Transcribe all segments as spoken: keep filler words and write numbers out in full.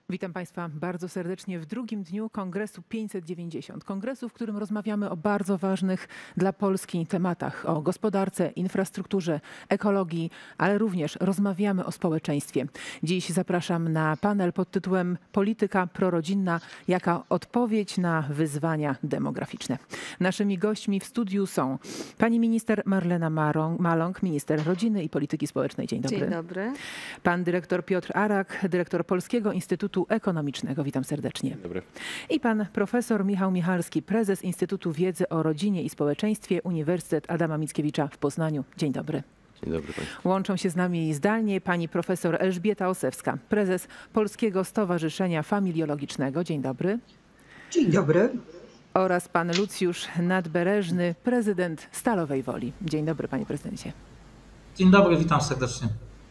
Witam Państwa bardzo serdecznie w drugim dniu Kongresu pięćset dziewięćdziesiąt. Kongresu, w którym rozmawiamy o bardzo ważnych dla Polski tematach, o gospodarce, infrastrukturze, ekologii, ale również rozmawiamy o społeczeństwie. Dziś zapraszam na panel pod tytułem Polityka prorodzinna jaka odpowiedź na wyzwania demograficzne. Naszymi gośćmi w studiu są pani minister Marlena Maląg, minister rodziny i polityki społecznej. Dzień dobry. Dzień dobry. Pan dyrektor Piotr Arak, dyrektor Polskiego Instytutu Ekonomicznego. Witam serdecznie. Dzień dobry. I pan profesor Michał Michalski, prezes Instytutu Wiedzy o Rodzinie i Społeczeństwie Uniwersytet Adama Mickiewicza w Poznaniu. Dzień dobry. Dzień dobry Państwu. Łączą się z nami zdalnie pani profesor Elżbieta Osewska, prezes Polskiego Stowarzyszenia Familiologicznego. Dzień dobry. Dzień dobry. Oraz pan Lucjusz Nadbereżny, prezydent Stalowej Woli. Dzień dobry, panie prezydencie. Dzień dobry, witam serdecznie.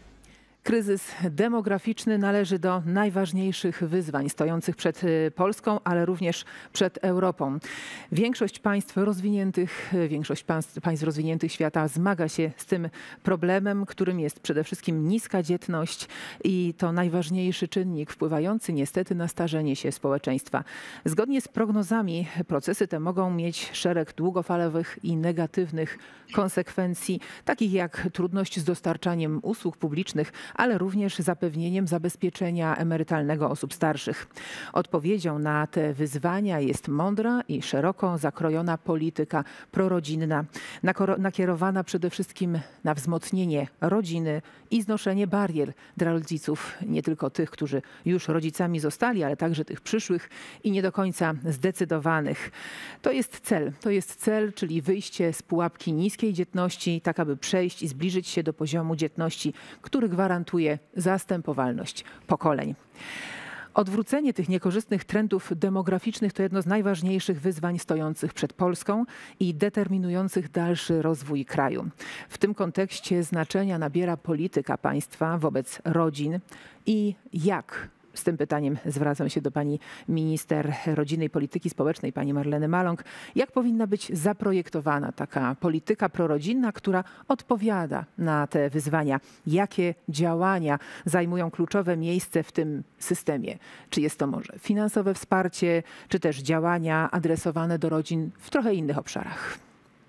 Kryzys demograficzny należy do najważniejszych wyzwań stojących przed Polską, ale również przed Europą. Większość państw rozwiniętych, większość państw, państw rozwiniętych świata zmaga się z tym problemem, którym jest przede wszystkim niska dzietność i to najważniejszy czynnik wpływający niestety na starzenie się społeczeństwa. Zgodnie z prognozami procesy te mogą mieć szereg długofalowych i negatywnych konsekwencji, takich jak trudność z dostarczaniem usług publicznych, ale również zapewnieniem zabezpieczenia emerytalnego osób starszych. Odpowiedzią na te wyzwania jest mądra i szeroko zakrojona polityka prorodzinna, nakierowana przede wszystkim na wzmocnienie rodziny i znoszenie barier dla rodziców, nie tylko tych, którzy już rodzicami zostali, ale także tych przyszłych i nie do końca zdecydowanych. To jest cel, to jest cel, czyli wyjście z pułapki niskiej dzietności, tak aby przejść i zbliżyć się do poziomu dzietności, który gwarantuje zastępowalność pokoleń. Odwrócenie tych niekorzystnych trendów demograficznych to jedno z najważniejszych wyzwań stojących przed Polską i determinujących dalszy rozwój kraju. W tym kontekście znaczenia nabiera polityka państwa wobec rodzin i jak. Z tym pytaniem zwracam się do pani minister rodziny i polityki społecznej, pani Marleny Maląg. Jak powinna być zaprojektowana taka polityka prorodzinna, która odpowiada na te wyzwania? Jakie działania zajmują kluczowe miejsce w tym systemie? Czy jest to może finansowe wsparcie, czy też działania adresowane do rodzin w trochę innych obszarach?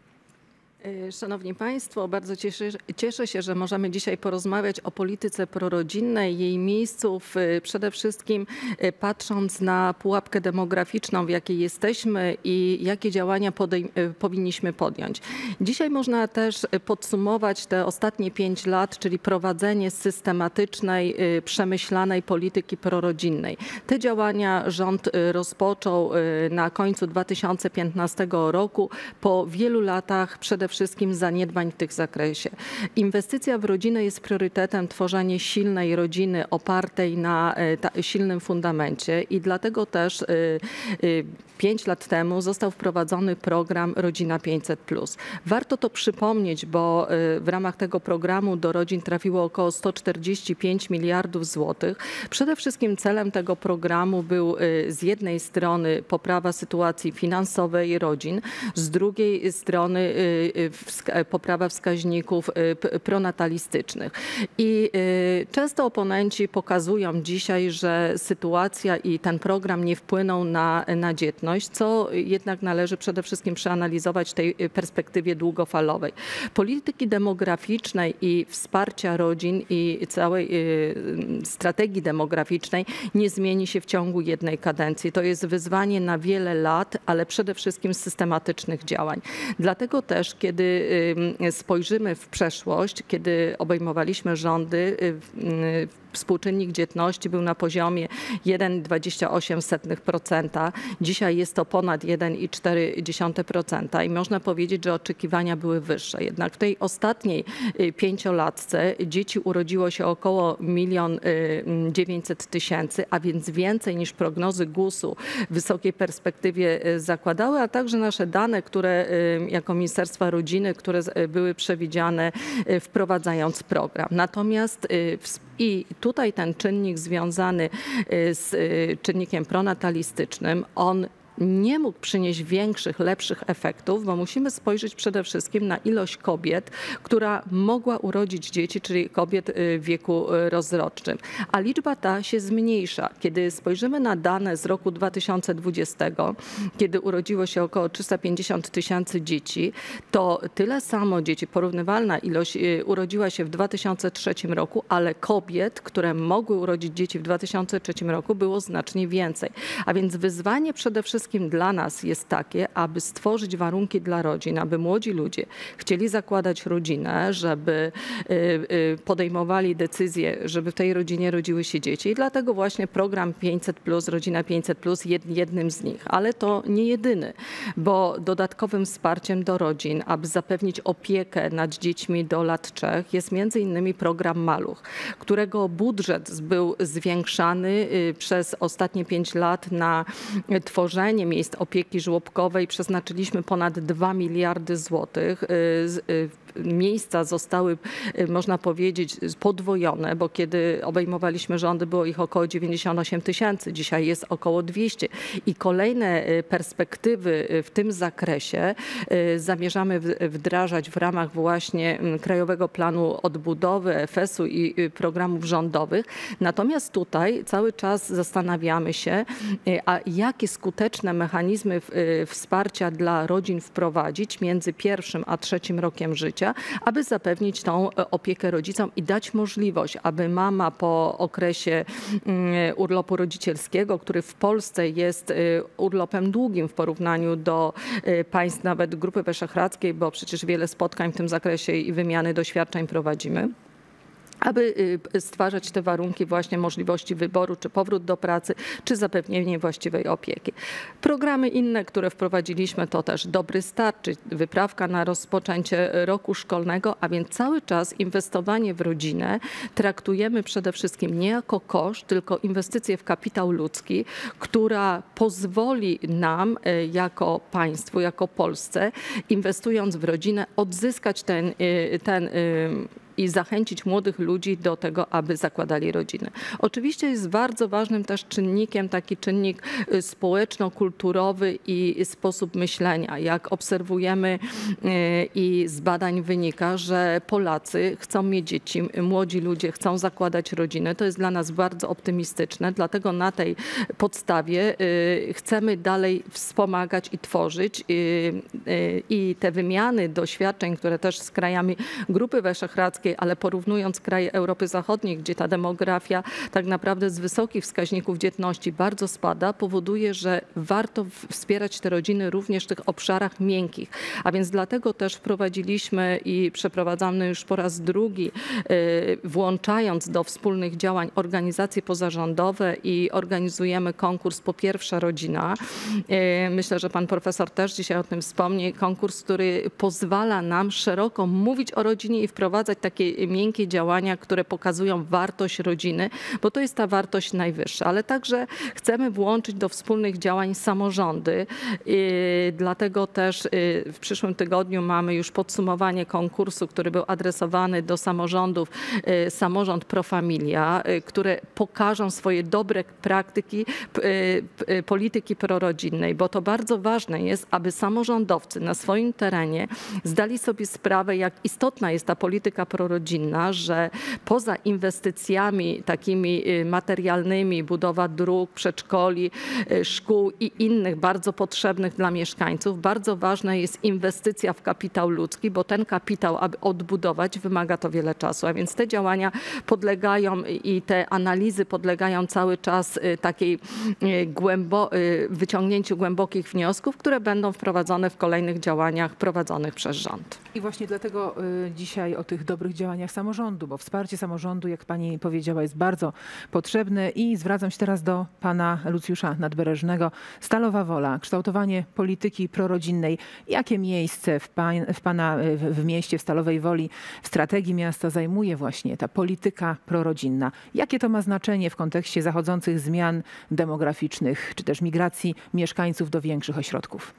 Szanowni Państwo, bardzo cieszę, cieszę się, że możemy dzisiaj porozmawiać o polityce prorodzinnej, jej miejscu, w, przede wszystkim patrząc na pułapkę demograficzną, w jakiej jesteśmy i jakie działania podejm- powinniśmy podjąć. Dzisiaj można też podsumować te ostatnie pięć lat, czyli prowadzenie systematycznej, przemyślanej polityki prorodzinnej. Te działania rząd rozpoczął na końcu dwa tysiące piętnastego roku po wielu latach przede wszystkim zaniedbań w tym zakresie. Inwestycja w rodzinę jest priorytetem, tworzenie silnej rodziny opartej na ta, silnym fundamencie i dlatego też y, y, pięć lat temu został wprowadzony program Rodzina pięćset plus. Warto to przypomnieć, bo y, w ramach tego programu do rodzin trafiło około sto czterdzieści pięć miliardów złotych. Przede wszystkim celem tego programu był y, z jednej strony poprawa sytuacji finansowej rodzin, z drugiej strony y, poprawa wskaźników pronatalistycznych. I często oponenci pokazują dzisiaj, że sytuacja i ten program nie wpłyną na, na dzietność, co jednak należy przede wszystkim przeanalizować w tej perspektywie długofalowej. Polityki demograficznej i wsparcia rodzin i całej strategii demograficznej nie zmieni się w ciągu jednej kadencji. To jest wyzwanie na wiele lat, ale przede wszystkim systematycznych działań. Dlatego też, kiedy spojrzymy w przeszłość, kiedy obejmowaliśmy rządy, współczynnik dzietności był na poziomie jeden przecinek dwadzieścia osiem procent. Dzisiaj jest to ponad jeden przecinek cztery procent i można powiedzieć, że oczekiwania były wyższe. Jednak w tej ostatniej pięciolatce dzieci urodziło się około milion dziewięćset tysięcy, a więc więcej niż prognozy gusu w wysokiej perspektywie zakładały, a także nasze dane, które jako Ministerstwa Rodziny, które były przewidziane wprowadzając program. Natomiast i tutaj ten czynnik związany z czynnikiem pronatalistycznym, on nie mógł przynieść większych, lepszych efektów, bo musimy spojrzeć przede wszystkim na ilość kobiet, która mogła urodzić dzieci, czyli kobiet w wieku rozrodczym. A liczba ta się zmniejsza. Kiedy spojrzymy na dane z roku dwa tysiące dwudziestego, kiedy urodziło się około trzysta pięćdziesiąt tysięcy dzieci, to tyle samo dzieci, porównywalna ilość urodziła się w dwa tysiące trzecim roku, ale kobiet, które mogły urodzić dzieci w dwa tysiące trzecim roku, było znacznie więcej. A więc wyzwanie przede wszystkim dla nas jest takie, aby stworzyć warunki dla rodzin, aby młodzi ludzie chcieli zakładać rodzinę, żeby podejmowali decyzję, żeby w tej rodzinie rodziły się dzieci. I dlatego właśnie program pięćset plus, Rodzina pięćset plus jednym z nich. Ale to nie jedyny, bo dodatkowym wsparciem do rodzin, aby zapewnić opiekę nad dziećmi do lat trzech, jest między innymi program Maluch, którego budżet był zwiększany przez ostatnie pięć lat na tworzenie miejsc opieki żłobkowej. Przeznaczyliśmy ponad dwa miliardy złotych. Miejsca zostały, można powiedzieć, podwojone, bo kiedy obejmowaliśmy rządy, było ich około dziewięćdziesiąt osiem tysięcy, dzisiaj jest około dwieście. I kolejne perspektywy w tym zakresie zamierzamy wdrażać w ramach właśnie Krajowego Planu Odbudowy, F E S-u i programów rządowych. Natomiast tutaj cały czas zastanawiamy się, a jakie skuteczne mechanizmy wsparcia dla rodzin wprowadzić między pierwszym a trzecim rokiem życia, aby zapewnić tą opiekę rodzicom i dać możliwość, aby mama po okresie urlopu rodzicielskiego, który w Polsce jest urlopem długim w porównaniu do państw nawet Grupy Wyszehradzkiej, bo przecież wiele spotkań w tym zakresie i wymiany doświadczeń prowadzimy, aby stwarzać te warunki właśnie możliwości wyboru, czy powrót do pracy, czy zapewnienie właściwej opieki. Programy inne, które wprowadziliśmy, to też Dobry Start, czy wyprawka na rozpoczęcie roku szkolnego, a więc cały czas inwestowanie w rodzinę traktujemy przede wszystkim nie jako koszt, tylko inwestycję w kapitał ludzki, która pozwoli nam jako państwu, jako Polsce, inwestując w rodzinę, odzyskać ten, ten i zachęcić młodych ludzi do tego, aby zakładali rodziny. Oczywiście jest bardzo ważnym też czynnikiem taki czynnik społeczno-kulturowy i sposób myślenia. Jak obserwujemy i z badań wynika, że Polacy chcą mieć dzieci, młodzi ludzie chcą zakładać rodziny. To jest dla nas bardzo optymistyczne, dlatego na tej podstawie chcemy dalej wspomagać i tworzyć i te wymiany doświadczeń, które też z krajami Grupy Wyszehradzkiej, ale porównując kraje Europy Zachodniej, gdzie ta demografia tak naprawdę z wysokich wskaźników dzietności bardzo spada, powoduje, że warto wspierać te rodziny również w tych obszarach miękkich. A więc dlatego też wprowadziliśmy i przeprowadzamy już po raz drugi, włączając do wspólnych działań organizacje pozarządowe i organizujemy konkurs Po Pierwsza Rodzina. Myślę, że pan profesor też dzisiaj o tym wspomni. Konkurs, który pozwala nam szeroko mówić o rodzinie i wprowadzać takie miękkie działania, które pokazują wartość rodziny, bo to jest ta wartość najwyższa. Ale także chcemy włączyć do wspólnych działań samorządy. Dlatego też w przyszłym tygodniu mamy już podsumowanie konkursu, który był adresowany do samorządów, samorząd Pro Familia, które pokażą swoje dobre praktyki polityki prorodzinnej, bo to bardzo ważne jest, aby samorządowcy na swoim terenie zdali sobie sprawę, jak istotna jest ta polityka prorodzinna, że poza inwestycjami takimi materialnymi, budowa dróg, przedszkoli, szkół i innych bardzo potrzebnych dla mieszkańców, bardzo ważna jest inwestycja w kapitał ludzki, bo ten kapitał, aby odbudować, wymaga to wiele czasu. A więc te działania podlegają i te analizy podlegają cały czas takiej głębo, wyciągnięciu głębokich wniosków, które będą wprowadzone w kolejnych działaniach prowadzonych przez rząd. I właśnie dlatego dzisiaj o tych dobrych działaniach samorządu, bo wsparcie samorządu, jak pani powiedziała, jest bardzo potrzebne i zwracam się teraz do pana Lucjusza Nadbereżnego. Stalowa Wola, kształtowanie polityki prorodzinnej. Jakie miejsce w, pan, w pana w, w mieście, w Stalowej Woli, w strategii miasta zajmuje właśnie ta polityka prorodzinna? Jakie to ma znaczenie w kontekście zachodzących zmian demograficznych, czy też migracji mieszkańców do większych ośrodków?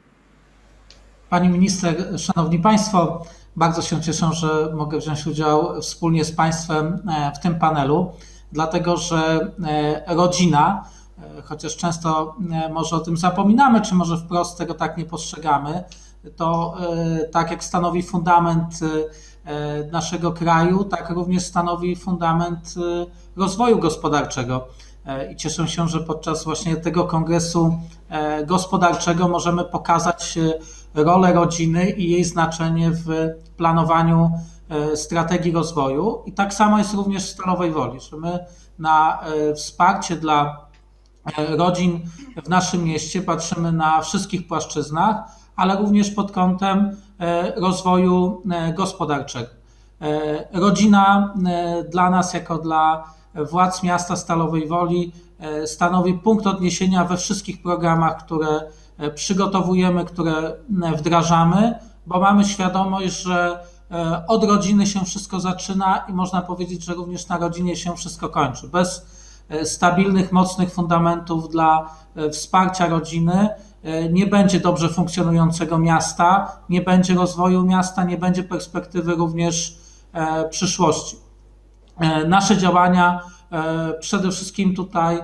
Pani minister, szanowni państwo, bardzo się cieszę, że mogę wziąć udział wspólnie z państwem w tym panelu, dlatego że rodzina chociaż często może o tym zapominamy, czy może wprost tego tak nie postrzegamy, to tak jak stanowi fundament naszego kraju, tak również stanowi fundament rozwoju gospodarczego. I cieszę się, że podczas właśnie tego kongresu gospodarczego możemy pokazać rolę rodziny i jej znaczenie w planowaniu strategii rozwoju. I tak samo jest również w Stalowej Woli, że my na wsparcie dla rodzin w naszym mieście patrzymy na wszystkich płaszczyznach, ale również pod kątem rozwoju gospodarczego. Rodzina dla nas, jako dla władz miasta Stalowej Woli, stanowi punkt odniesienia we wszystkich programach, które przygotowujemy, które wdrażamy, bo mamy świadomość, że od rodziny się wszystko zaczyna i można powiedzieć, że również na rodzinie się wszystko kończy. Bez stabilnych, mocnych fundamentów dla wsparcia rodziny nie będzie dobrze funkcjonującego miasta, nie będzie rozwoju miasta, nie będzie perspektywy również przyszłości. Nasze działania przede wszystkim tutaj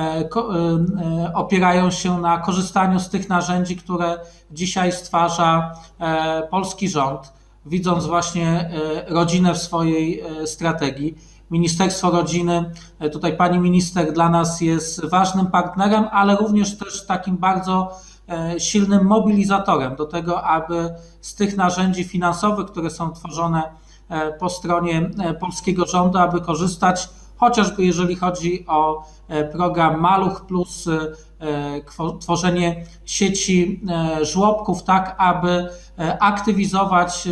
opierają się na korzystaniu z tych narzędzi, które dzisiaj stwarza polski rząd, widząc właśnie rodzinę w swojej strategii. Ministerstwo Rodziny, tutaj pani minister dla nas jest ważnym partnerem, ale również też takim bardzo silnym mobilizatorem do tego, aby z tych narzędzi finansowych, które są tworzone po stronie polskiego rządu, aby korzystać, chociażby jeżeli chodzi o program Maluch Plus, tworzenie sieci żłobków, tak aby aktywizować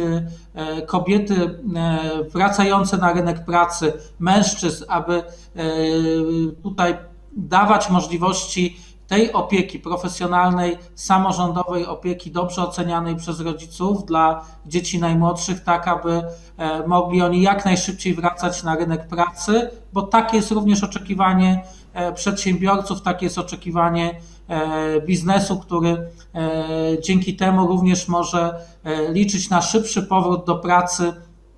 kobiety wracające na rynek pracy, mężczyzn, aby tutaj dawać możliwości tej opieki profesjonalnej, samorządowej opieki dobrze ocenianej przez rodziców dla dzieci najmłodszych, tak aby mogli oni jak najszybciej wracać na rynek pracy, bo takie jest również oczekiwanie przedsiębiorców, takie jest oczekiwanie biznesu, który dzięki temu również może liczyć na szybszy powrót do pracy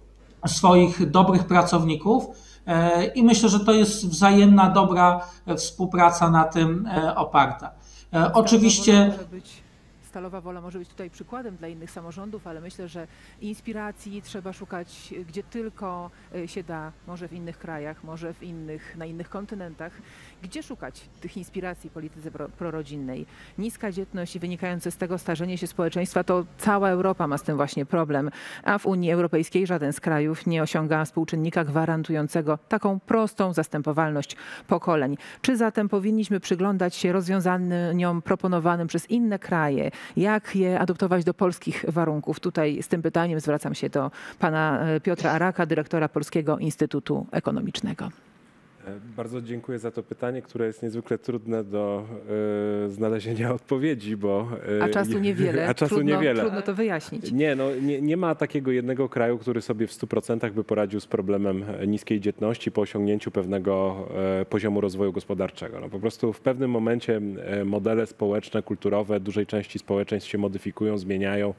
swoich dobrych pracowników. I myślę, że to jest wzajemna, dobra współpraca na tym oparta. Oczywiście Stalowa Wola może być tutaj przykładem dla innych samorządów, ale myślę, że inspiracji trzeba szukać gdzie tylko się da, może w innych krajach, może w innych, na innych kontynentach. Gdzie szukać tych inspiracji w polityce prorodzinnej? Niska dzietność i wynikające z tego starzenie się społeczeństwa, to cała Europa ma z tym właśnie problem, a w Unii Europejskiej żaden z krajów nie osiąga współczynnika gwarantującego taką prostą zastępowalność pokoleń. Czy zatem powinniśmy przyglądać się rozwiązaniom proponowanym przez inne kraje? Jak je adoptować do polskich warunków? Tutaj z tym pytaniem zwracam się do pana Piotra Araka, dyrektora Polskiego Instytutu Ekonomicznego. Bardzo dziękuję za to pytanie, które jest niezwykle trudne do y, znalezienia odpowiedzi, bo... Y, a czasu niewiele. A czasu trudno, niewiele. Trudno to wyjaśnić. Nie, no, nie, nie ma takiego jednego kraju, który sobie w stu procentach by poradził z problemem niskiej dzietności po osiągnięciu pewnego y, poziomu rozwoju gospodarczego. No, po prostu w pewnym momencie y, modele społeczne, kulturowe dużej części społeczeństw się modyfikują, zmieniają.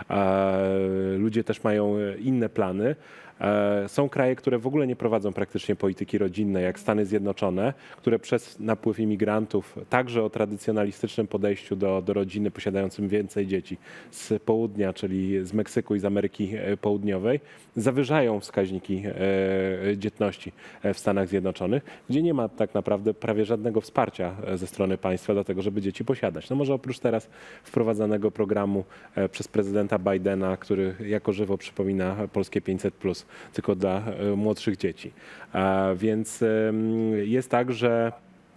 Y, ludzie też mają inne plany. Są kraje, które w ogóle nie prowadzą praktycznie polityki rodzinnej, jak Stany Zjednoczone, które przez napływ imigrantów, także o tradycjonalistycznym podejściu do, do rodziny, posiadającym więcej dzieci z południa, czyli z Meksyku i z Ameryki Południowej, zawyżają wskaźniki dzietności w Stanach Zjednoczonych, gdzie nie ma tak naprawdę prawie żadnego wsparcia ze strony państwa do tego, żeby dzieci posiadać. No może oprócz teraz wprowadzanego programu przez prezydenta Bidena, który jako żywo przypomina polskie pięćset plus, tylko dla młodszych dzieci. Więc jest tak, że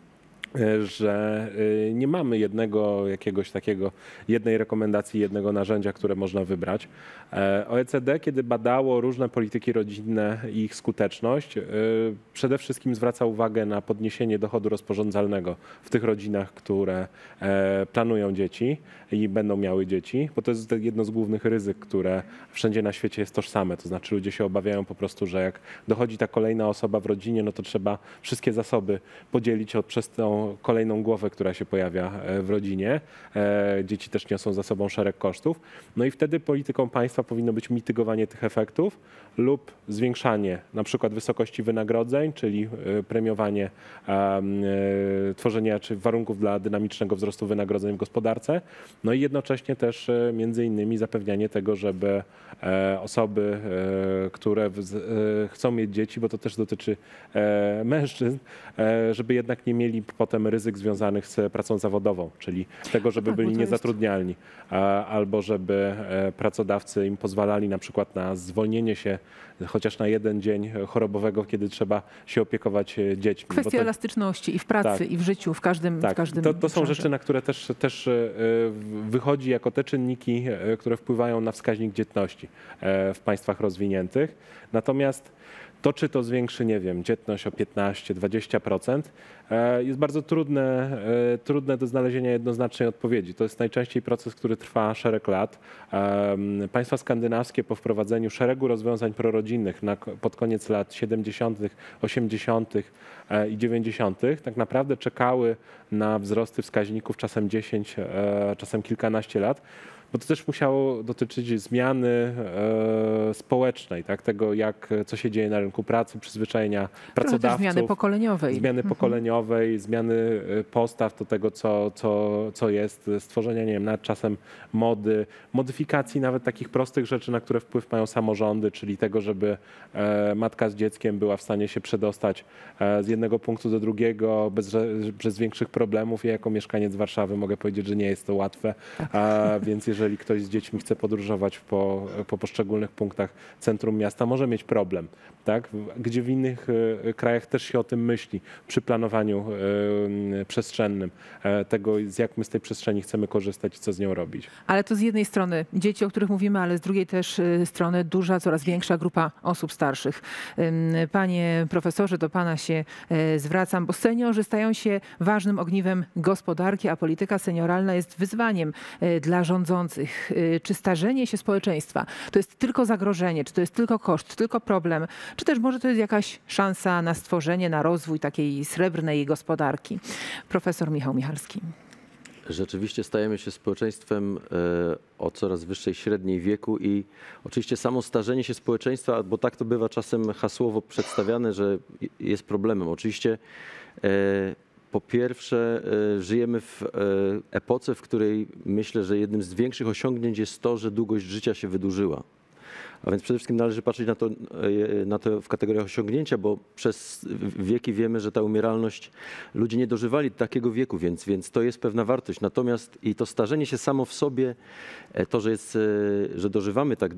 że nie mamy jednego jakiegoś takiego, jednej rekomendacji, jednego narzędzia, które można wybrać. O E C D, kiedy badało różne polityki rodzinne i ich skuteczność, przede wszystkim zwraca uwagę na podniesienie dochodu rozporządzalnego w tych rodzinach, które planują dzieci i będą miały dzieci, bo to jest jedno z głównych ryzyk, które wszędzie na świecie jest tożsame. To znaczy ludzie się obawiają po prostu, że jak dochodzi ta kolejna osoba w rodzinie, no to trzeba wszystkie zasoby podzielić od, przez tą kolejną, kolejną głowę, która się pojawia w rodzinie. Dzieci też niosą za sobą szereg kosztów. No i wtedy polityką państwa powinno być mitygowanie tych efektów lub zwiększanie na przykład wysokości wynagrodzeń, czyli premiowanie tworzenia czy warunków dla dynamicznego wzrostu wynagrodzeń w gospodarce. No i jednocześnie też między innymi zapewnianie tego, żeby osoby, które chcą mieć dzieci, bo to też dotyczy mężczyzn, żeby jednak nie mieli potem ryzyk związanych z pracą zawodową, czyli tego, żeby tak, byli jest... niezatrudnialni, albo żeby pracodawcy im pozwalali na przykład na zwolnienie się chociaż na jeden dzień chorobowego, kiedy trzeba się opiekować dziećmi. Kwestia to... elastyczności i w pracy, tak. i w życiu, w każdym Tak, w każdym to, to są obszarze. rzeczy, na które też, też wychodzi jako te czynniki, które wpływają na wskaźnik dzietności w państwach rozwiniętych. Natomiast to, czy to zwiększy, nie wiem, dzietność o piętnaście do dwudziestu procent, jest bardzo trudne, trudne do znalezienia jednoznacznej odpowiedzi. To jest najczęściej proces, który trwa szereg lat. Państwa skandynawskie po wprowadzeniu szeregu rozwiązań prorodzinnych na, pod koniec lat siedemdziesiątych, osiemdziesiątych i dziewięćdziesiątych tak naprawdę czekały na wzrosty wskaźników czasem dziesięć, czasem kilkanaście lat. Bo to też musiało dotyczyć zmiany e, społecznej, tak? Tego, jak, co się dzieje na rynku pracy, przyzwyczajenia pracodawców. Też zmiany pokoleniowej. Zmiany mhm. pokoleniowej, zmiany postaw do tego, co, co, co jest, stworzenia, nie wiem, nawet czasem mody, modyfikacji nawet takich prostych rzeczy, na które wpływ mają samorządy, czyli tego, żeby e, matka z dzieckiem była w stanie się przedostać e, z jednego punktu do drugiego bez, bez większych problemów. Ja jako mieszkaniec Warszawy mogę powiedzieć, że nie jest to łatwe, a, więc jeżeli jeżeli ktoś z dziećmi chce podróżować po, po poszczególnych punktach centrum miasta, może mieć problem, tak? Gdzie w innych krajach też się o tym myśli przy planowaniu przestrzennym, tego, z jak my z tej przestrzeni chcemy korzystać i co z nią robić. Ale to z jednej strony dzieci, o których mówimy, ale z drugiej też strony duża, coraz większa grupa osób starszych. Panie profesorze, do pana się zwracam, bo seniorzy stają się ważnym ogniwem gospodarki, a polityka senioralna jest wyzwaniem dla rządzących. Czy starzenie się społeczeństwa to jest tylko zagrożenie, czy to jest tylko koszt, tylko problem, czy też może to jest jakaś szansa na stworzenie, na rozwój takiej srebrnej gospodarki? Profesor Michał Michalski. Rzeczywiście stajemy się społeczeństwem o coraz wyższej średniej wieku i oczywiście samo starzenie się społeczeństwa, bo tak to bywa czasem hasłowo przedstawiane, że jest problemem. Oczywiście po pierwsze, żyjemy w epoce, w której myślę, że jednym z większych osiągnięć jest to, że długość życia się wydłużyła. A więc przede wszystkim należy patrzeć na to, na to w kategoriach osiągnięcia, bo przez wieki wiemy, że ta umieralność, ludzie nie dożywali takiego wieku, więc, więc to jest pewna wartość. Natomiast i to starzenie się samo w sobie, to, że, jest, że dożywamy tak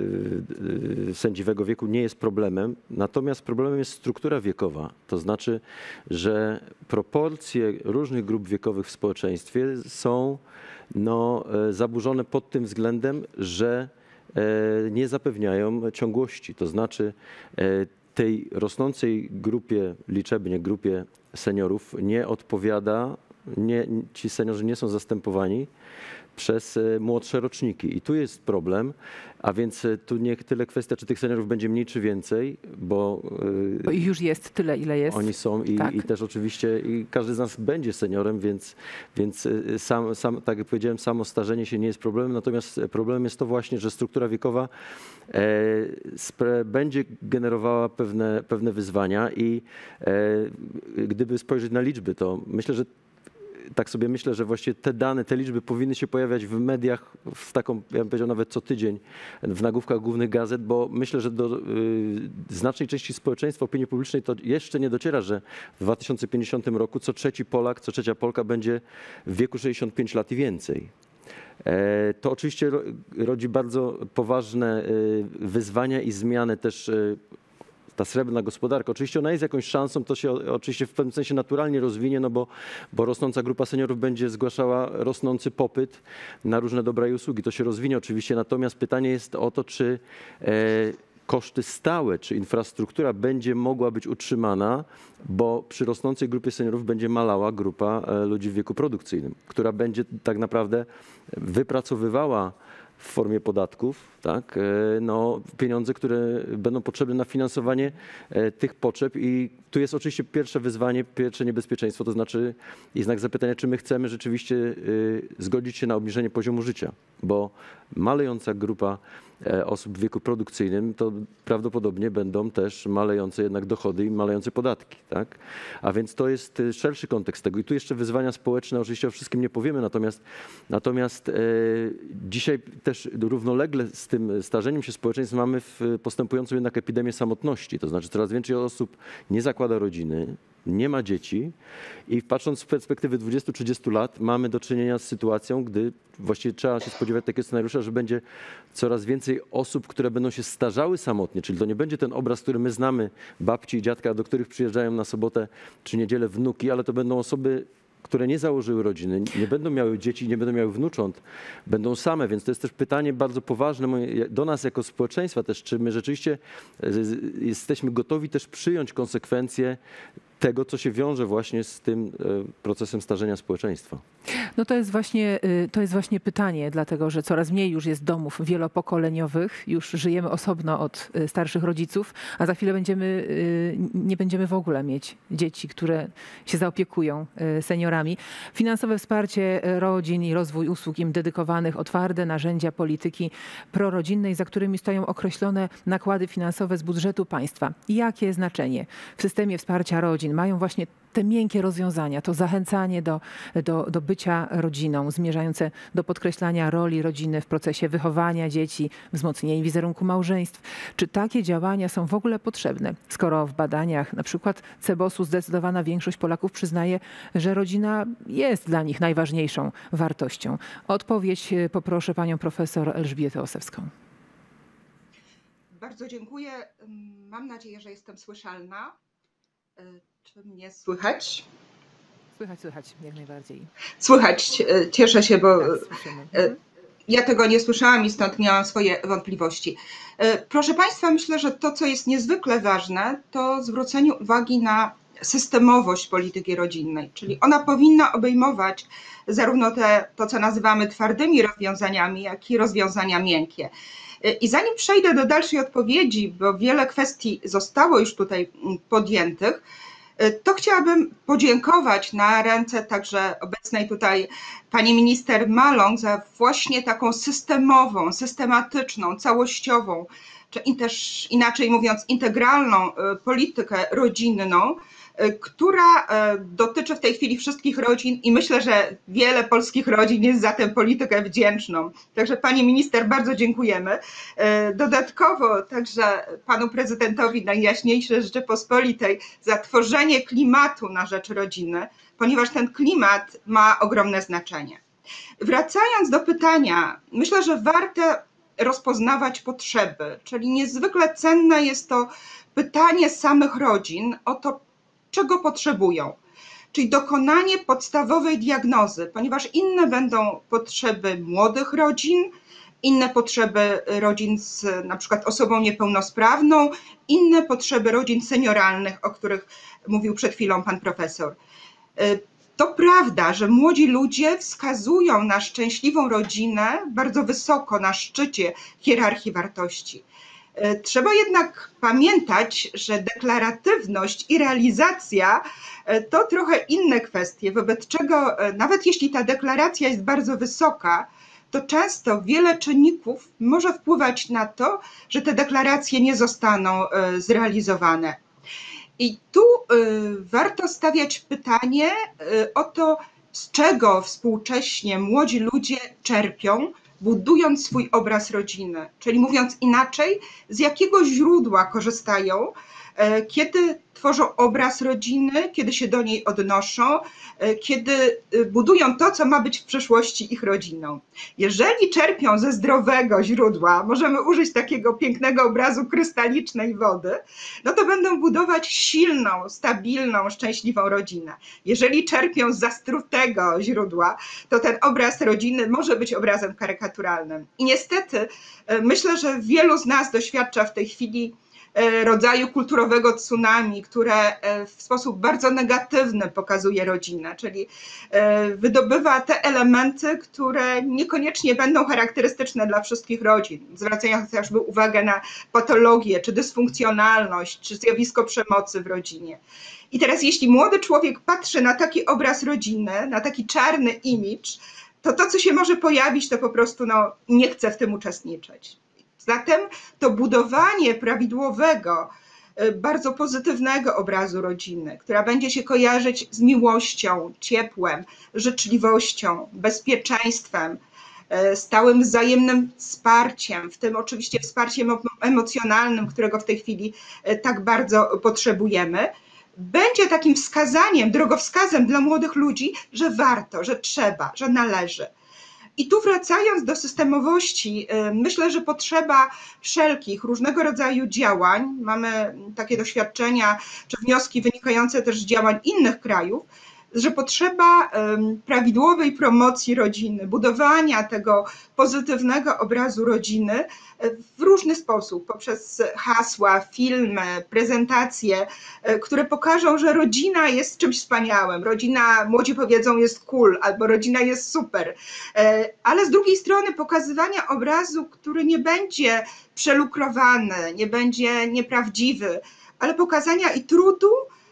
sędziwego wieku, nie jest problemem. Natomiast problemem jest struktura wiekowa. To znaczy, że proporcje różnych grup wiekowych w społeczeństwie są no, zaburzone pod tym względem, że nie zapewniają ciągłości. To znaczy tej rosnącej grupie, liczebnie grupie seniorów nie odpowiada, nie, ci seniorzy nie są zastępowani przez młodsze roczniki. I tu jest problem, a więc tu nie tyle kwestia, czy tych seniorów będzie mniej, czy więcej, bo... Bo ich już jest tyle, ile jest. Oni są i, tak. i też oczywiście i każdy z nas będzie seniorem, więc, więc sam, sam, tak jak powiedziałem, samo starzenie się nie jest problemem, natomiast problemem jest to właśnie, że struktura wiekowa e, będzie generowała pewne, pewne wyzwania i e, gdyby spojrzeć na liczby, to myślę, że tak sobie myślę, że właściwie te dane, te liczby powinny się pojawiać w mediach w taką, ja bym powiedział nawet co tydzień, w nagłówkach głównych gazet, bo myślę, że do y, znacznej części społeczeństwa, opinii publicznej to jeszcze nie dociera, że w dwa tysiące pięćdziesiątym roku co trzeci Polak, co trzecia Polka będzie w wieku sześćdziesiąt pięć lat i więcej. E, to oczywiście ro, rodzi bardzo poważne y, wyzwania i zmiany też y, ta srebrna gospodarka. Oczywiście ona jest jakąś szansą, to się oczywiście w pewnym sensie naturalnie rozwinie, no bo, bo rosnąca grupa seniorów będzie zgłaszała rosnący popyt na różne dobra i usługi. To się rozwinie oczywiście, natomiast pytanie jest o to, czy e, koszty stałe, czy infrastruktura będzie mogła być utrzymana, bo przy rosnącej grupie seniorów będzie malała grupa ludzi w wieku produkcyjnym, która będzie tak naprawdę wypracowywała w formie podatków, tak? No, pieniądze, które będą potrzebne na finansowanie tych potrzeb i tu jest oczywiście pierwsze wyzwanie, pierwsze niebezpieczeństwo, to znaczy i znak zapytania, czy my chcemy rzeczywiście zgodzić się na obniżenie poziomu życia, bo malejąca grupa osób w wieku produkcyjnym to prawdopodobnie będą też malejące jednak dochody i malejące podatki, tak? A więc to jest szerszy kontekst tego i tu jeszcze wyzwania społeczne, oczywiście o wszystkim nie powiemy, natomiast, natomiast e, dzisiaj też równolegle z tym starzeniem się społeczeństw mamy w postępującą jednak epidemię samotności, to znaczy coraz więcej osób nie zakłada rodziny, nie ma dzieci i patrząc z perspektywy dwudziestu trzydziestu lat mamy do czynienia z sytuacją, gdy właściwie trzeba się spodziewać takiego scenariusza, że będzie coraz więcej osób, które będą się starzały samotnie, czyli to nie będzie ten obraz, który my znamy, babci i dziadka, do których przyjeżdżają na sobotę czy niedzielę wnuki, ale to będą osoby, które nie założyły rodziny, nie będą miały dzieci, nie będą miały wnucząt, będą same, więc to jest też pytanie bardzo poważne do nas jako społeczeństwa też, czy my rzeczywiście jesteśmy gotowi też przyjąć konsekwencje tego, co się wiąże właśnie z tym procesem starzenia społeczeństwa. No to jest właśnie, to jest właśnie pytanie, dlatego że coraz mniej już jest domów wielopokoleniowych, już żyjemy osobno od starszych rodziców, a za chwilę będziemy, nie będziemy w ogóle mieć dzieci, które się zaopiekują seniorami. Finansowe wsparcie rodzin i rozwój usług im dedykowanych, otwarte narzędzia polityki prorodzinnej, za którymi stoją określone nakłady finansowe z budżetu państwa. Jakie znaczenie w systemie wsparcia rodzin mają właśnie te miękkie rozwiązania, to zachęcanie do, do, do bycia rodziną, zmierzające do podkreślania roli rodziny w procesie wychowania dzieci, wzmocnienia wizerunku małżeństw. Czy takie działania są w ogóle potrzebne, skoro w badaniach na przykład Cebosu zdecydowana większość Polaków przyznaje, że rodzina jest dla nich najważniejszą wartością? Odpowiedź poproszę panią profesor Elżbietę Osewską. Bardzo dziękuję. Mam nadzieję, że jestem słyszalna. Czy mnie słychać? Słychać, słychać, jak najbardziej. Słychać, cieszę się, bo tak, ja tego nie słyszałam i stąd miałam swoje wątpliwości. Proszę Państwa, myślę, że to, co jest niezwykle ważne, to zwrócenie uwagi na systemowość polityki rodzinnej, czyli ona powinna obejmować zarówno te, to, co nazywamy twardymi rozwiązaniami, jak i rozwiązania miękkie. I zanim przejdę do dalszej odpowiedzi, bo wiele kwestii zostało już tutaj podjętych, to chciałabym podziękować na ręce także obecnej tutaj pani minister Maląg za właśnie taką systemową, systematyczną, całościową, czy też inaczej mówiąc integralną politykę rodzinną, która dotyczy w tej chwili wszystkich rodzin i myślę, że wiele polskich rodzin jest za tę politykę wdzięczną. Także pani minister bardzo dziękujemy. Dodatkowo także panu prezydentowi Najjaśniejszej Rzeczypospolitej za tworzenie klimatu na rzecz rodziny, ponieważ ten klimat ma ogromne znaczenie. Wracając do pytania, myślę, że warto rozpoznawać potrzeby, czyli niezwykle cenne jest to pytanie samych rodzin o to, czego potrzebują, czyli dokonanie podstawowej diagnozy, ponieważ inne będą potrzeby młodych rodzin, inne potrzeby rodzin z na przykład osobą niepełnosprawną, inne potrzeby rodzin senioralnych, o których mówił przed chwilą pan profesor. To prawda, że młodzi ludzie wskazują na szczęśliwą rodzinę bardzo wysoko na szczycie hierarchii wartości. Trzeba jednak pamiętać, że deklaratywność i realizacja to trochę inne kwestie, wobec czego nawet jeśli ta deklaracja jest bardzo wysoka, to często wiele czynników może wpływać na to, że te deklaracje nie zostaną zrealizowane. I tu warto stawiać pytanie o to, z czego współcześnie młodzi ludzie czerpią, budując swój obraz rodziny, czyli mówiąc inaczej, z jakiego źródła korzystają, kiedy tworzą obraz rodziny, kiedy się do niej odnoszą, kiedy budują to, co ma być w przyszłości ich rodziną. Jeżeli czerpią ze zdrowego źródła, możemy użyć takiego pięknego obrazu krystalicznej wody, no to będą budować silną, stabilną, szczęśliwą rodzinę. Jeżeli czerpią z zastrutego źródła, to ten obraz rodziny może być obrazem karykaturalnym. I niestety myślę, że wielu z nas doświadcza w tej chwili rodzaju kulturowego tsunami, które w sposób bardzo negatywny pokazuje rodzinę, czyli wydobywa te elementy, które niekoniecznie będą charakterystyczne dla wszystkich rodzin, zwracając chociażby uwagę na patologię, czy dysfunkcjonalność, czy zjawisko przemocy w rodzinie. I teraz jeśli młody człowiek patrzy na taki obraz rodziny, na taki czarny imidż, to to, co się może pojawić, to po prostu no, nie chce w tym uczestniczyć. Zatem to budowanie prawidłowego, bardzo pozytywnego obrazu rodziny, która będzie się kojarzyć z miłością, ciepłem, życzliwością, bezpieczeństwem, stałym wzajemnym wsparciem, w tym oczywiście wsparciem emocjonalnym, którego w tej chwili tak bardzo potrzebujemy, będzie takim wskazaniem, drogowskazem dla młodych ludzi, że warto, że trzeba, że należy. I tu wracając do systemowości, myślę, że potrzeba wszelkich różnego rodzaju działań, mamy takie doświadczenia czy wnioski wynikające też z działań innych krajów, że potrzeba prawidłowej promocji rodziny, budowania tego pozytywnego obrazu rodziny w różny sposób, poprzez hasła, filmy, prezentacje, które pokażą, że rodzina jest czymś wspaniałym, rodzina, młodzi powiedzą, jest cool, albo rodzina jest super, ale z drugiej strony pokazywania obrazu, który nie będzie przelukrowany, nie będzie nieprawdziwy, ale pokazania i trudu,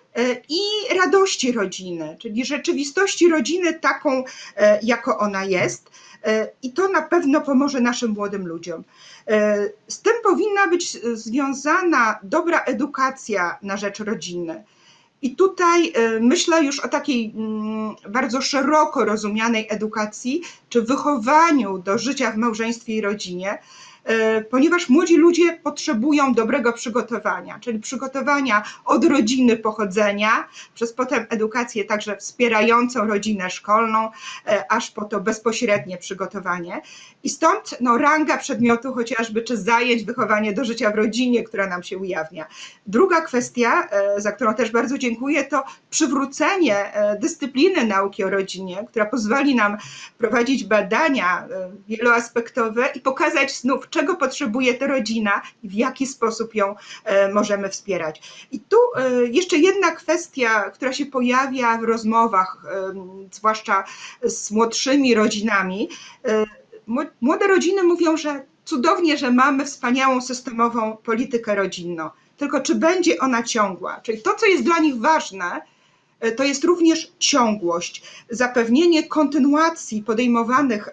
i radości rodziny, czyli rzeczywistości rodziny taką, jako ona jest. I to na pewno pomoże naszym młodym ludziom. Z tym powinna być związana dobra edukacja na rzecz rodziny. I tutaj myślę już o takiej bardzo szeroko rozumianej edukacji, czy wychowaniu do życia w małżeństwie i rodzinie, ponieważ młodzi ludzie potrzebują dobrego przygotowania, czyli przygotowania od rodziny pochodzenia, przez potem edukację także wspierającą rodzinę szkolną, aż po to bezpośrednie przygotowanie. I stąd no, ranga przedmiotu chociażby, czy zajęć wychowanie do życia w rodzinie, która nam się ujawnia. Druga kwestia, za którą też bardzo dziękuję, to przywrócenie dyscypliny nauki o rodzinie, która pozwoli nam prowadzić badania wieloaspektowe i pokazać znów, czego potrzebuje ta rodzina i w jaki sposób ją możemy wspierać. I tu jeszcze jedna kwestia, która się pojawia w rozmowach, zwłaszcza z młodszymi rodzinami. Młode rodziny mówią, że cudownie, że mamy wspaniałą systemową politykę rodzinną, tylko czy będzie ona ciągła? Czyli to, co jest dla nich ważne, to jest również ciągłość, zapewnienie kontynuacji podejmowanych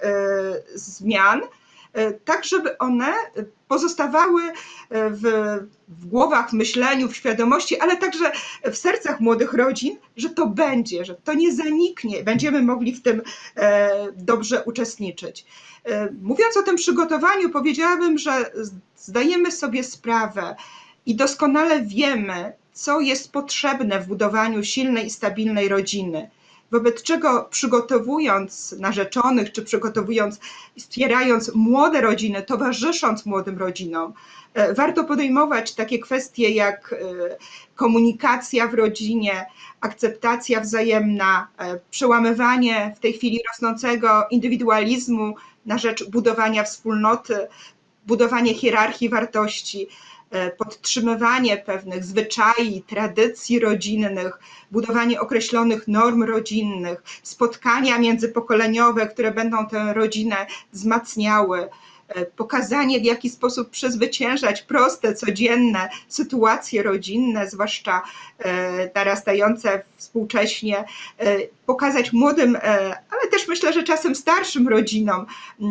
zmian, tak żeby one pozostawały w, w głowach, w myśleniu, w świadomości, ale także w sercach młodych rodzin, że to będzie, że to nie zaniknie, będziemy mogli w tym dobrze uczestniczyć. Mówiąc o tym przygotowaniu, powiedziałabym, że zdajemy sobie sprawę i doskonale wiemy, co jest potrzebne w budowaniu silnej i stabilnej rodziny. Wobec czego przygotowując narzeczonych, czy przygotowując, wspierając młode rodziny, towarzysząc młodym rodzinom, warto podejmować takie kwestie jak komunikacja w rodzinie, akceptacja wzajemna, przełamywanie w tej chwili rosnącego indywidualizmu na rzecz budowania wspólnoty, budowanie hierarchii wartości, podtrzymywanie pewnych zwyczajów, tradycji rodzinnych, budowanie określonych norm rodzinnych, spotkania międzypokoleniowe, które będą tę rodzinę wzmacniały, pokazanie, w jaki sposób przezwyciężać proste, codzienne sytuacje rodzinne, zwłaszcza narastające współcześnie, pokazać młodym, ale też myślę, że czasem starszym rodzinom,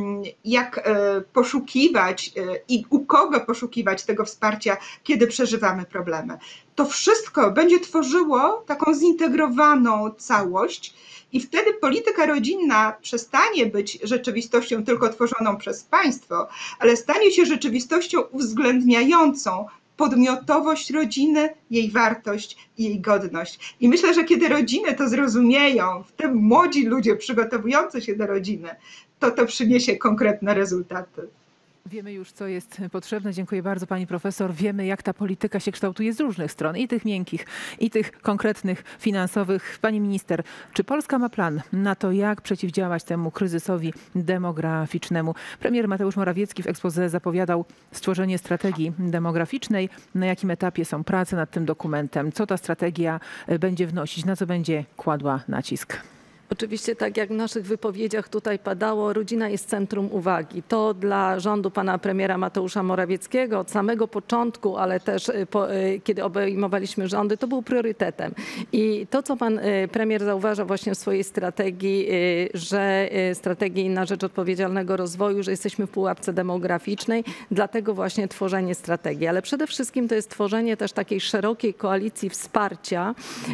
jak poszukiwać i u kogo poszukiwać tego wsparcia, kiedy przeżywamy problemy. To wszystko będzie tworzyło taką zintegrowaną całość i wtedy polityka rodzinna przestanie być rzeczywistością tylko tworzoną przez państwo, ale stanie się rzeczywistością uwzględniającą podmiotowość rodziny, jej wartość i jej godność. I myślę, że kiedy rodziny to zrozumieją, w tym młodzi ludzie przygotowujący się do rodziny, to to przyniesie konkretne rezultaty. Wiemy już, co jest potrzebne. Dziękuję bardzo pani profesor. Wiemy, jak ta polityka się kształtuje z różnych stron, i tych miękkich, i tych konkretnych, finansowych. Pani minister, czy Polska ma plan na to, jak przeciwdziałać temu kryzysowi demograficznemu? Premier Mateusz Morawiecki w exposé zapowiadał stworzenie strategii demograficznej. Na jakim etapie są prace nad tym dokumentem? Co ta strategia będzie wnosić? Na co będzie kładła nacisk? Oczywiście, tak jak w naszych wypowiedziach tutaj padało, rodzina jest centrum uwagi. To dla rządu pana premiera Mateusza Morawieckiego od samego początku, ale też po, kiedy obejmowaliśmy rządy, to był priorytetem. I to, co pan premier zauważa właśnie w swojej strategii, że strategii na rzecz odpowiedzialnego rozwoju, że jesteśmy w pułapce demograficznej, dlatego właśnie tworzenie strategii. Ale przede wszystkim to jest tworzenie też takiej szerokiej koalicji wsparcia,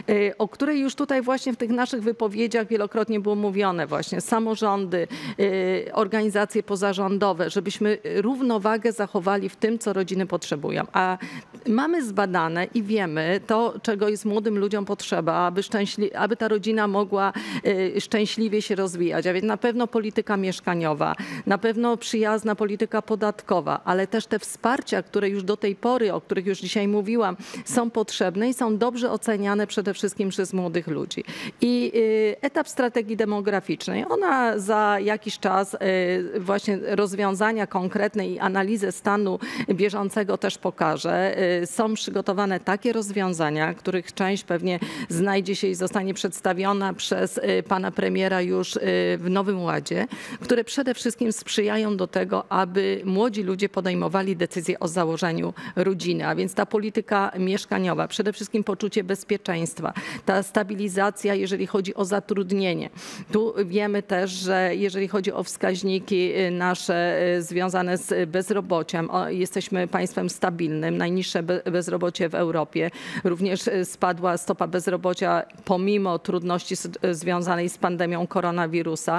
o której już tutaj właśnie w tych naszych wypowiedziach wielokrotnie Wielokrotnie było mówione właśnie, samorządy, organizacje pozarządowe, żebyśmy równowagę zachowali w tym, co rodziny potrzebują. A mamy zbadane i wiemy to, czego jest młodym ludziom potrzeba, aby, szczęśli- aby ta rodzina mogła szczęśliwie się rozwijać. A więc na pewno polityka mieszkaniowa, na pewno przyjazna polityka podatkowa, ale też te wsparcia, które już do tej pory, o których już dzisiaj mówiłam, są potrzebne i są dobrze oceniane przede wszystkim przez młodych ludzi. I etap strategii demograficznej. Ona za jakiś czas właśnie rozwiązania konkretne i analizę stanu bieżącego też pokaże. Są przygotowane takie rozwiązania, których część pewnie znajdzie się i zostanie przedstawiona przez pana premiera już w Nowym Ładzie, które przede wszystkim sprzyjają do tego, aby młodzi ludzie podejmowali decyzje o założeniu rodziny. A więc ta polityka mieszkaniowa, przede wszystkim poczucie bezpieczeństwa, ta stabilizacja, jeżeli chodzi o zatrudnienie. Tu wiemy też, że jeżeli chodzi o wskaźniki nasze związane z bezrobociem, jesteśmy państwem stabilnym, najniższe bezrobocie w Europie. Również spadła stopa bezrobocia pomimo trudności związanej z pandemią koronawirusa.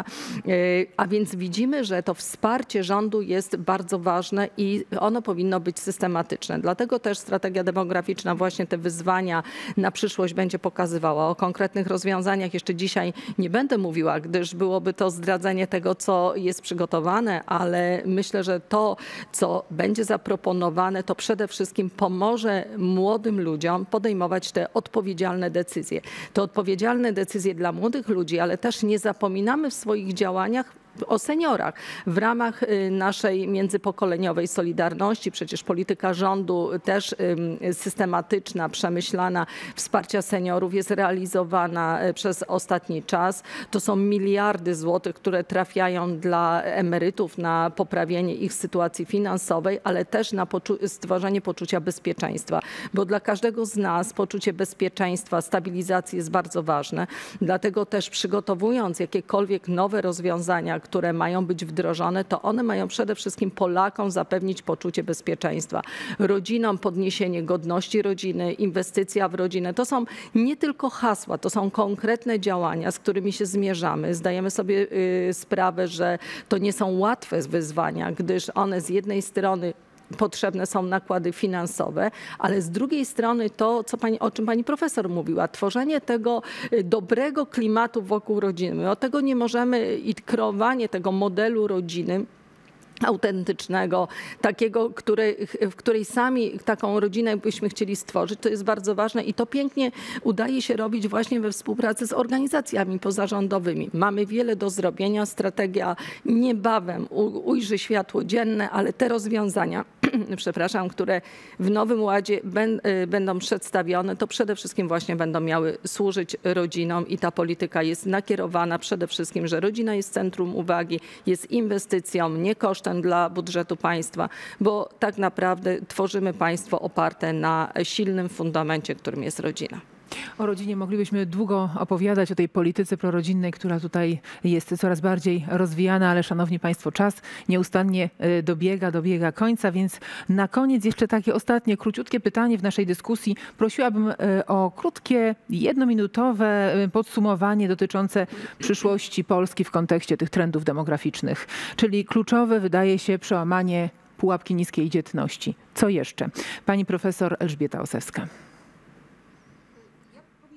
A więc widzimy, że to wsparcie rządu jest bardzo ważne i ono powinno być systematyczne. Dlatego też strategia demograficzna właśnie te wyzwania na przyszłość będzie pokazywała. O konkretnych rozwiązaniach jeszcze dzisiaj nie będę mówiła, gdyż byłoby to zdradzenie tego, co jest przygotowane, ale myślę, że to, co będzie zaproponowane, to przede wszystkim pomoże młodym ludziom podejmować te odpowiedzialne decyzje. Te odpowiedzialne decyzje dla młodych ludzi, ale też nie zapominamy w swoich działaniach o seniorach. W ramach naszej międzypokoleniowej solidarności, przecież polityka rządu też systematyczna, przemyślana wsparcia seniorów jest realizowana przez ostatni czas. To są miliardy złotych, które trafiają dla emerytów na poprawienie ich sytuacji finansowej, ale też na poczu- stworzenie poczucia bezpieczeństwa. Bo dla każdego z nas poczucie bezpieczeństwa, stabilizacji jest bardzo ważne. Dlatego też przygotowując jakiekolwiek nowe rozwiązania, które mają być wdrożone, to one mają przede wszystkim Polakom zapewnić poczucie bezpieczeństwa. Rodzinom podniesienie godności rodziny, inwestycja w rodzinę. To są nie tylko hasła, to są konkretne działania, z którymi się zmierzamy. Zdajemy sobie y, sprawę, że to nie są łatwe wyzwania, gdyż one z jednej strony potrzebne są nakłady finansowe, ale z drugiej strony to, co pani, o czym pani profesor mówiła, tworzenie tego dobrego klimatu wokół rodziny. My od tego nie możemy i kreowanie tego modelu rodziny autentycznego, takiego, który, w której sami taką rodzinę byśmy chcieli stworzyć. To jest bardzo ważne i to pięknie udaje się robić właśnie we współpracy z organizacjami pozarządowymi. Mamy wiele do zrobienia. Strategia niebawem ujrzy światło dzienne, ale te rozwiązania, przepraszam, które w Nowym Ładzie będą przedstawione, to przede wszystkim właśnie będą miały służyć rodzinom i ta polityka jest nakierowana przede wszystkim, że rodzina jest centrum uwagi, jest inwestycją, nie kosztem dla budżetu państwa, bo tak naprawdę tworzymy państwo oparte na silnym fundamencie, którym jest rodzina. O rodzinie moglibyśmy długo opowiadać, o tej polityce prorodzinnej, która tutaj jest coraz bardziej rozwijana, ale szanowni państwo, czas nieustannie dobiega, dobiega końca, więc na koniec jeszcze takie ostatnie, króciutkie pytanie w naszej dyskusji. Prosiłabym o krótkie, jednominutowe podsumowanie dotyczące przyszłości Polski w kontekście tych trendów demograficznych, czyli kluczowe wydaje się przełamanie pułapki niskiej dzietności. Co jeszcze? Pani profesor Elżbieta Osewska.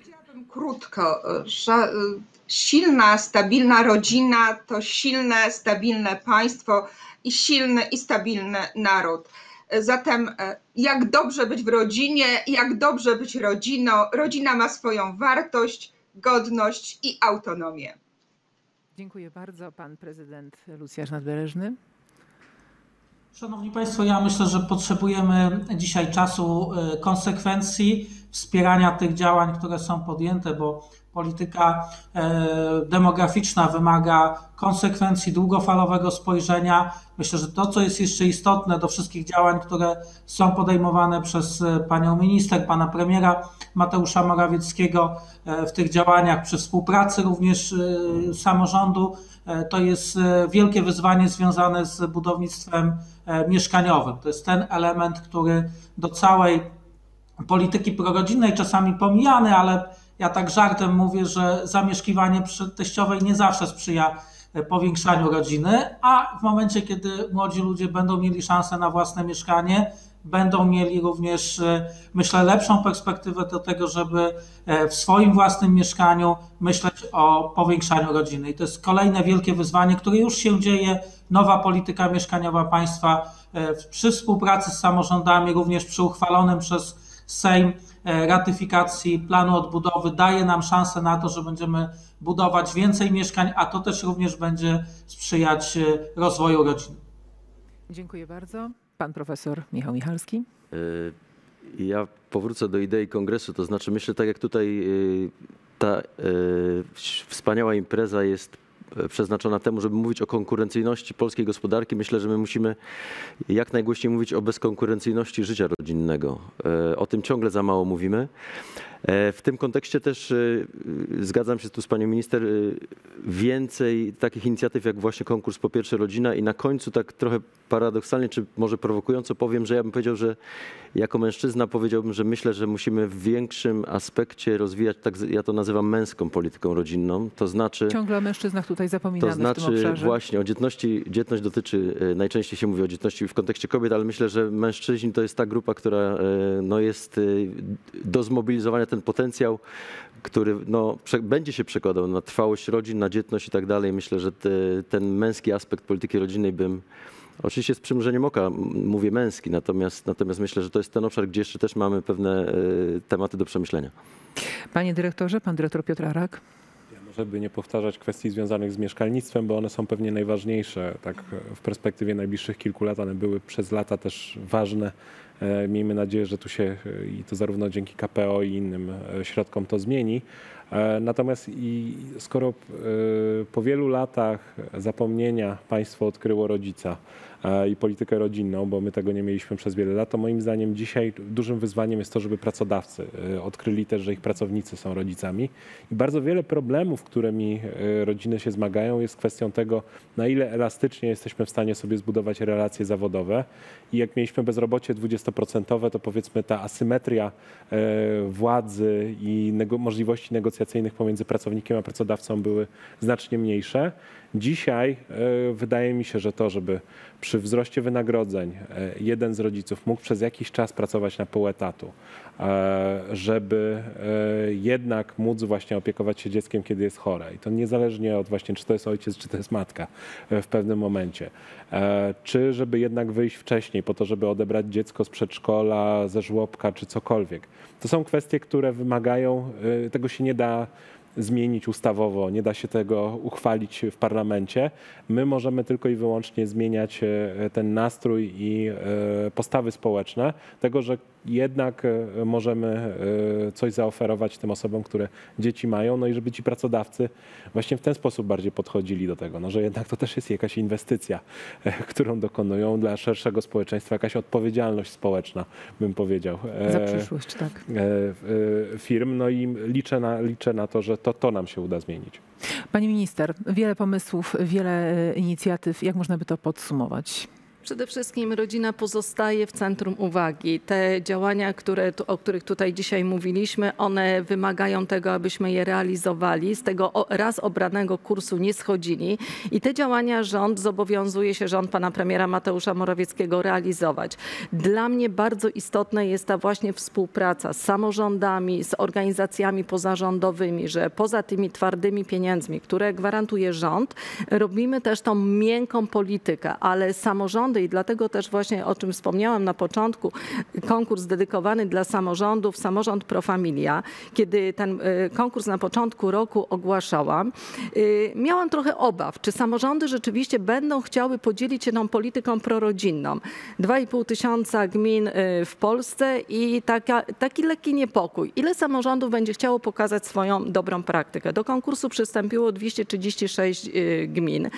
krótko. Że silna, stabilna rodzina to silne, stabilne państwo i silny i stabilny naród. Zatem jak dobrze być w rodzinie, jak dobrze być rodziną. Rodzina ma swoją wartość, godność i autonomię. Dziękuję bardzo. Pan prezydent Lucjasz Nadbereżny. Szanowni Państwo, ja myślę, że potrzebujemy dzisiaj czasu, konsekwencji, wspierania tych działań, które są podjęte, bo polityka demograficzna wymaga konsekwencji, długofalowego spojrzenia. Myślę, że to, co jest jeszcze istotne do wszystkich działań, które są podejmowane przez panią minister, pana premiera Mateusza Morawieckiego w tych działaniach, przy współpracy również samorządu, to jest wielkie wyzwanie związane z budownictwem mieszkaniowym. To jest ten element, który do całej polityki prorodzinnej, czasami pomijany, ale ja tak żartem mówię, że zamieszkiwanie przy teściowej nie zawsze sprzyja powiększaniu rodziny, a w momencie, kiedy młodzi ludzie będą mieli szansę na własne mieszkanie, będą mieli również, myślę, lepszą perspektywę do tego, żeby w swoim własnym mieszkaniu myśleć o powiększaniu rodziny. I to jest kolejne wielkie wyzwanie, które już się dzieje. Nowa polityka mieszkaniowa państwa przy współpracy z samorządami, również przy uchwalonym przez Sejm ratyfikacji planu odbudowy daje nam szansę na to, że będziemy budować więcej mieszkań, a to też również będzie sprzyjać rozwoju rodziny. Dziękuję bardzo. Pan profesor Michał Michalski. Ja powrócę do idei kongresu, to znaczy myślę, tak jak tutaj ta wspaniała impreza jest przeznaczona temu, żeby mówić o konkurencyjności polskiej gospodarki. Myślę, że my musimy jak najgłośniej mówić o bezkonkurencyjności życia rodzinnego. O tym ciągle za mało mówimy. W tym kontekście też zgadzam się tu z panią minister, więcej takich inicjatyw jak właśnie konkurs Po Pierwsze Rodzina i na końcu tak trochę paradoksalnie, czy może prowokująco powiem, że ja bym powiedział, że jako mężczyzna powiedziałbym, że myślę, że musimy w większym aspekcie rozwijać, tak ja to nazywam męską polityką rodzinną, to znaczy... Ciągle o mężczyznach tutaj zapominamy to znaczy, w tym obszarze. Właśnie o dzietności, dzietność dotyczy, najczęściej się mówi o dzietności w kontekście kobiet, ale myślę, że mężczyźni to jest ta grupa, która no, jest do zmobilizowania ten potencjał, który no, będzie się przekładał na trwałość rodzin, na dzietność i tak dalej. Myślę, że te, ten męski aspekt polityki rodzinnej bym, oczywiście z przymrużeniem oka mówię męski, natomiast, natomiast myślę, że to jest ten obszar, gdzie jeszcze też mamy pewne y, tematy do przemyślenia. Panie dyrektorze, pan dyrektor Piotr Arak. Żeby nie powtarzać kwestii związanych z mieszkalnictwem, bo one są pewnie najważniejsze. Tak w perspektywie najbliższych kilku lat one były przez lata też ważne. Miejmy nadzieję, że tu się i to zarówno dzięki K P O i innym środkom to zmieni. Natomiast i skoro po wielu latach zapomnienia państwo odkryło rodzica i politykę rodzinną, bo my tego nie mieliśmy przez wiele lat, to moim zdaniem dzisiaj dużym wyzwaniem jest to, żeby pracodawcy odkryli też, że ich pracownicy są rodzicami. I bardzo wiele problemów, którymi rodziny się zmagają, jest kwestią tego, na ile elastycznie jesteśmy w stanie sobie zbudować relacje zawodowe. I jak mieliśmy bezrobocie dwudziestoprocentowe, to powiedzmy ta asymetria władzy i nego- możliwości negocjacyjnych pomiędzy pracownikiem a pracodawcą były znacznie mniejsze. Dzisiaj y, wydaje mi się, że to, żeby przy wzroście wynagrodzeń y, jeden z rodziców mógł przez jakiś czas pracować na pół etatu, y, żeby y, jednak móc właśnie opiekować się dzieckiem, kiedy jest chore. I to niezależnie od właśnie, czy to jest ojciec, czy to jest matka y, w pewnym momencie. Y, czy żeby jednak wyjść wcześniej po to, żeby odebrać dziecko z przedszkola, ze żłobka, czy cokolwiek. To są kwestie, które wymagają, y, tego się nie da zmienić ustawowo, nie da się tego uchwalić w parlamencie. My możemy tylko i wyłącznie zmieniać ten nastrój i postawy społeczne, tego, że jednak możemy coś zaoferować tym osobom, które dzieci mają, no i żeby ci pracodawcy właśnie w ten sposób bardziej podchodzili do tego, no, że jednak to też jest jakaś inwestycja, którą dokonują dla szerszego społeczeństwa, jakaś odpowiedzialność społeczna, bym powiedział. Za przyszłość, tak. Firm, no i liczę na, liczę na to, że to, to nam się uda zmienić. Pani minister, wiele pomysłów, wiele inicjatyw. Jak można by to podsumować? Przede wszystkim rodzina pozostaje w centrum uwagi. Te działania, które, o których tutaj dzisiaj mówiliśmy, one wymagają tego, abyśmy je realizowali. Z tego raz obranego kursu nie schodzili i te działania rząd zobowiązuje się, rząd pana premiera Mateusza Morawieckiego realizować. Dla mnie bardzo istotna jest ta właśnie współpraca z samorządami, z organizacjami pozarządowymi, że poza tymi twardymi pieniędzmi, które gwarantuje rząd, robimy też tą miękką politykę, ale samorządy i dlatego też właśnie o czym wspomniałam na początku, konkurs dedykowany dla samorządów, Samorząd Pro Familia, kiedy ten konkurs na początku roku ogłaszałam, miałam trochę obaw, czy samorządy rzeczywiście będą chciały podzielić się tą polityką prorodzinną. Dwa i pół tysiąca gmin w Polsce i taka, taki lekki niepokój. Ile samorządów będzie chciało pokazać swoją dobrą praktykę? Do konkursu przystąpiło dwieście trzydzieści sześć gmin.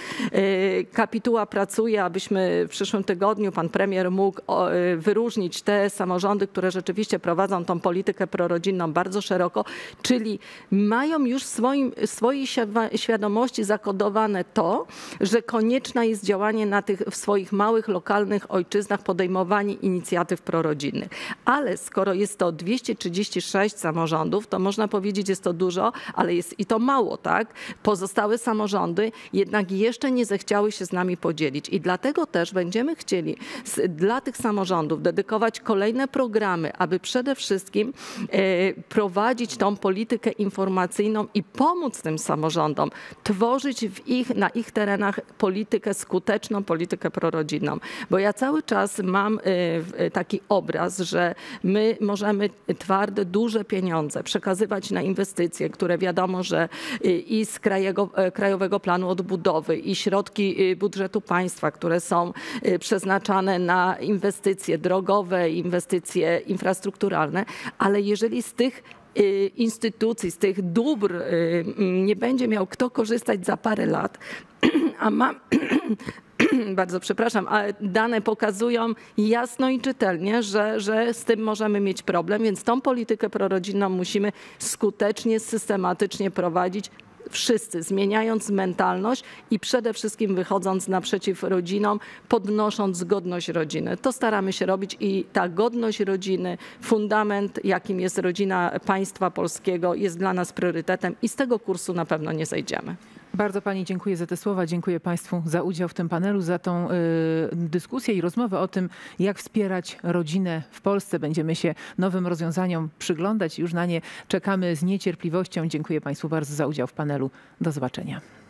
Kapituła pracuje, abyśmy w przyszłym tygodniu pan premier mógł wyróżnić te samorządy, które rzeczywiście prowadzą tą politykę prorodzinną bardzo szeroko, czyli mają już w swoim, swojej świadomości zakodowane to, że konieczne jest działanie na tych w swoich małych, lokalnych ojczyznach, podejmowanie inicjatyw prorodzinnych. Ale skoro jest to dwieście trzydzieści sześć samorządów, to można powiedzieć, jest to dużo, ale jest i to mało, tak? Pozostałe samorządy jednak jeszcze nie zechciały się z nami podzielić i dlatego też będziemy chcieli z, dla tych samorządów dedykować kolejne programy, aby przede wszystkim e, prowadzić tą politykę informacyjną i pomóc tym samorządom tworzyć w ich, na ich terenach politykę skuteczną, politykę prorodzinną. Bo ja cały czas mam e, taki obraz, że my możemy twarde, duże pieniądze przekazywać na inwestycje, które wiadomo, że i z krajego, Krajowego Planu Odbudowy i środki budżetu państwa, które są przeznaczane na inwestycje drogowe, inwestycje infrastrukturalne, ale jeżeli z tych instytucji, z tych dóbr nie będzie miał kto korzystać za parę lat, a ma... Bardzo przepraszam, ale dane pokazują jasno i czytelnie, że, że z tym możemy mieć problem, więc tą politykę prorodzinną musimy skutecznie, systematycznie prowadzić. Wszyscy, zmieniając mentalność i przede wszystkim wychodząc naprzeciw rodzinom, podnosząc godność rodziny. To staramy się robić i ta godność rodziny, fundament, jakim jest rodzina państwa polskiego, jest dla nas priorytetem i z tego kursu na pewno nie zejdziemy. Bardzo pani dziękuję za te słowa. Dziękuję państwu za udział w tym panelu, za tą y, dyskusję i rozmowę o tym, jak wspierać rodzinę w Polsce. Będziemy się nowym rozwiązaniom przyglądać. Już na nie czekamy z niecierpliwością. Dziękuję państwu bardzo za udział w panelu. Do zobaczenia.